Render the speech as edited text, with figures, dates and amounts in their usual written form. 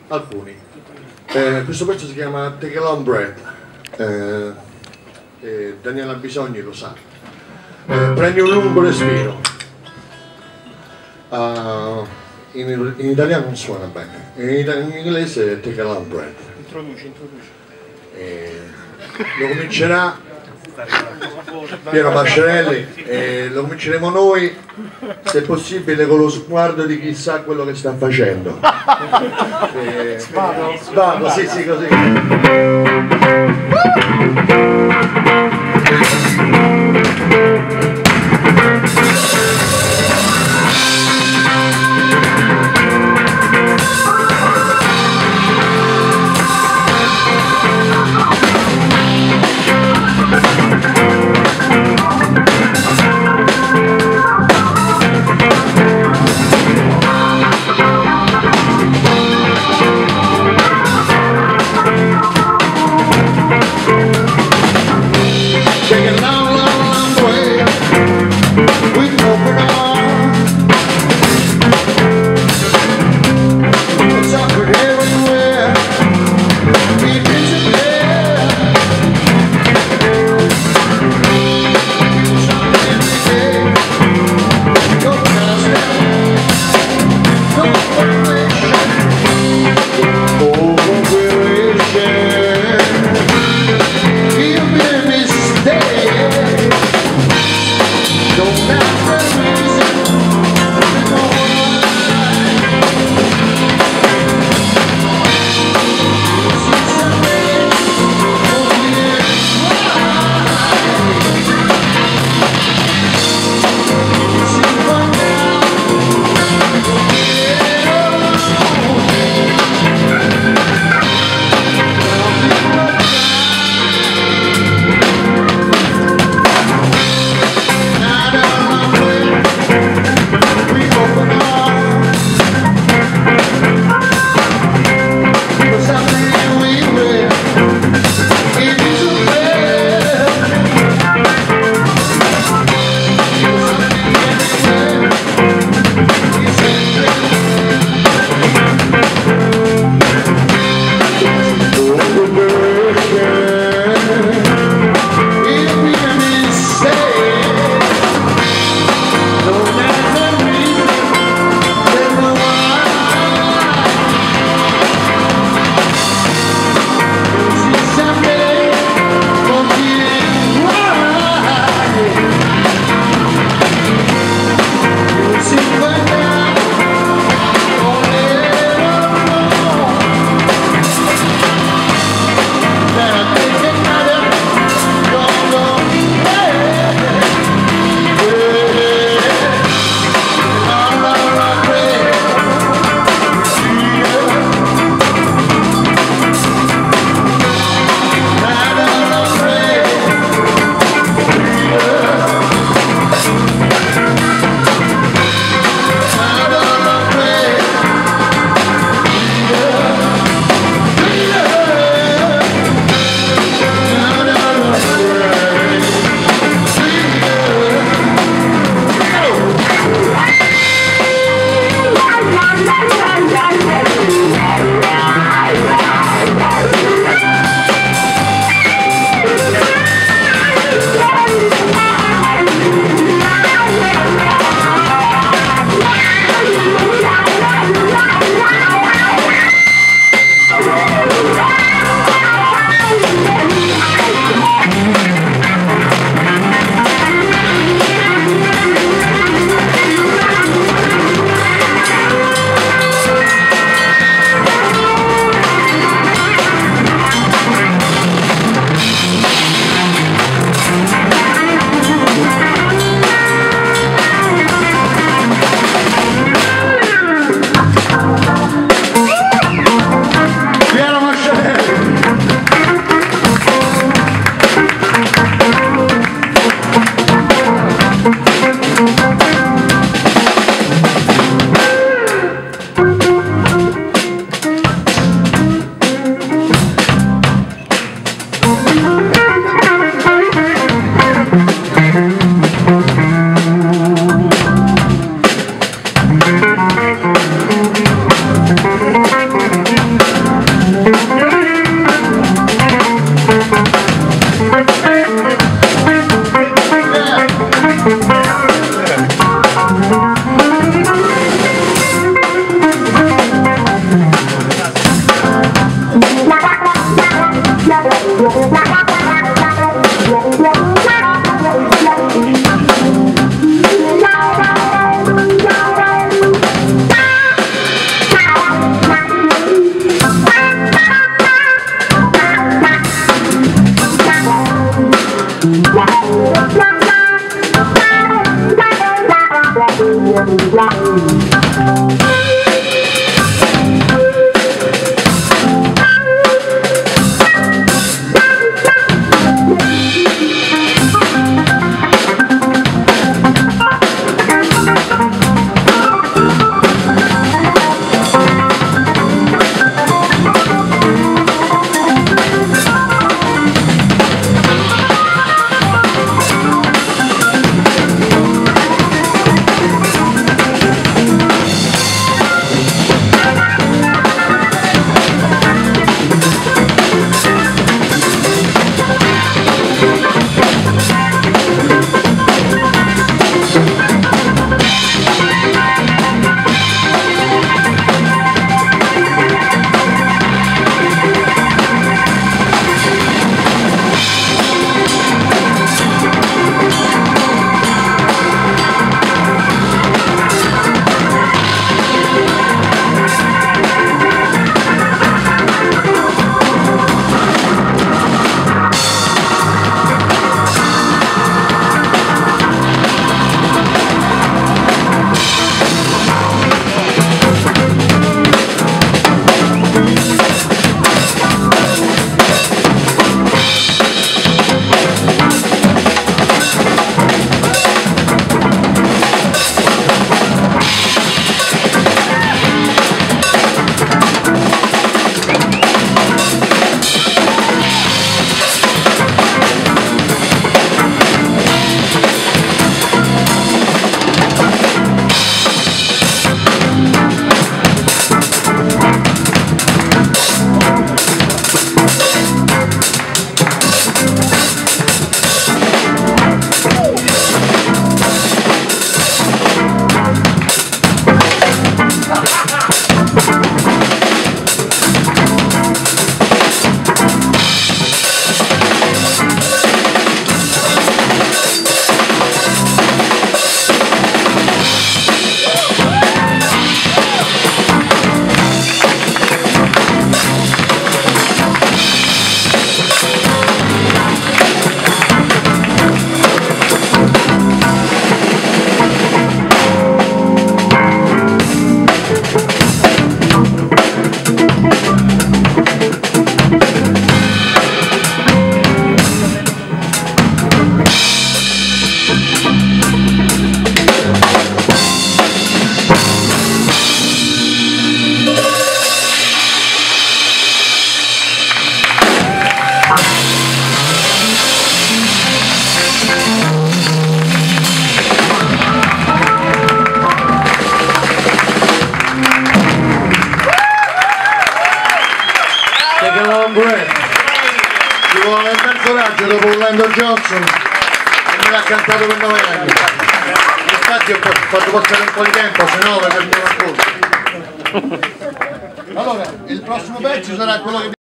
Alcuni. Questo pezzo si chiama Take a Long Breath, Daniela Bisogni lo sa. Prendi un lungo respiro. In italiano non suona bene, in inglese è Take a Long Breath. Introduci. Lo comincerà Piero Masciarelli e lo cominceremo noi, se possibile con lo sguardo di chi sa quello che sta facendo. Vado, sì, così. chiamava un duetto. Ci vuole un bel coraggio dopo Orlando Johnson e me l'ha cantato per 9 anni. Infatti ho fatto passare un po' di tempo, se no mi perdevo ancora. Allora, il prossimo pezzo sarà quello che